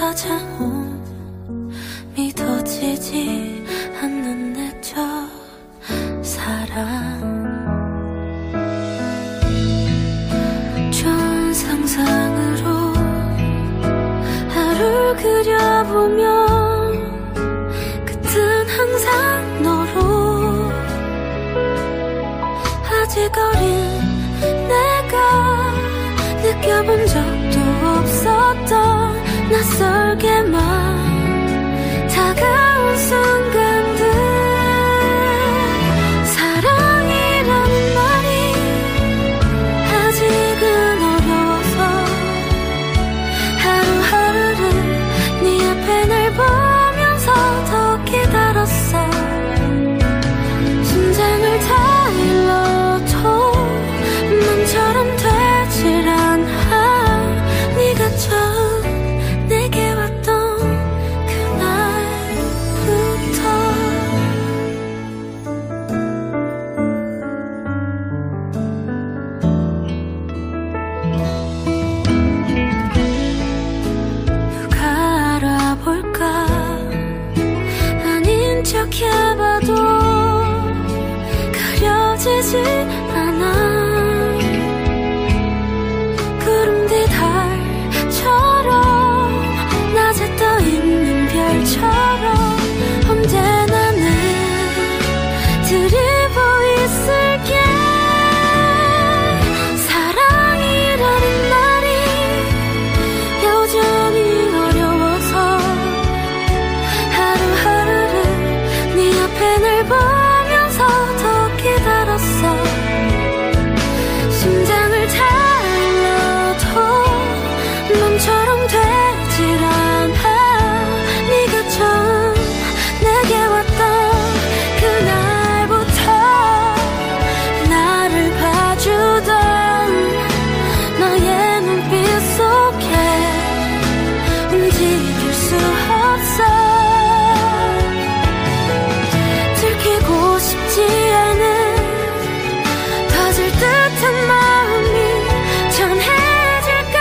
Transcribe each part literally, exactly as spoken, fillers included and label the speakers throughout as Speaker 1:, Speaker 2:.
Speaker 1: 찾아온 믿어지지 않는 내 첫사랑. 좋은 상상으로 하루 그려보면 끝은 항상 너로. 아직 어린 내가 느껴본 적도 없었던 낯설게만 다가온 순간들. 사랑이라는 말이 아직은 어려워서 하루하루를 네 앞에 날 보면서 더 깨달았어. 심장을 다 일러도 맘처럼 되질 않아. 네가 처음 내게 왔던 그날부터. 누가 알아볼까. 아닌 척 해봐도 가려지지 않아. 구름 뒤 달처럼 낮에 떠있는 별처럼 언제나 늘 드리고 있을게. 사랑이라는 말이 여전히 어려워서 하루하루를 네 앞에 날 보면서 더 깨달았어. 심장을 달러도 맘처럼 되질 않아. 네가 처음 내게 왔던 그날부터 나를 봐주던 너의 눈빛 속에 움직일 수 없어. 들키고 싶지 않은 터질 듯한 마음이 전해질까.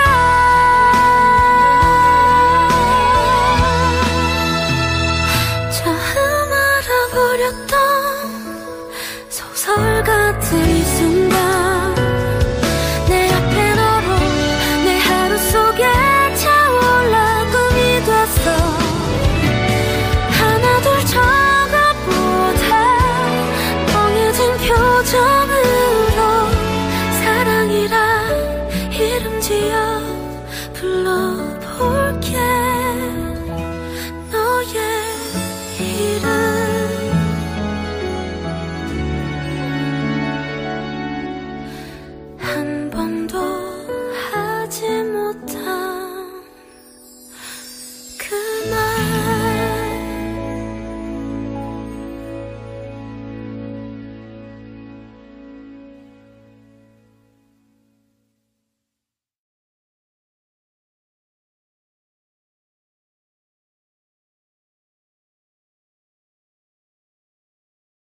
Speaker 1: 처음 알아버렸던 소설 같은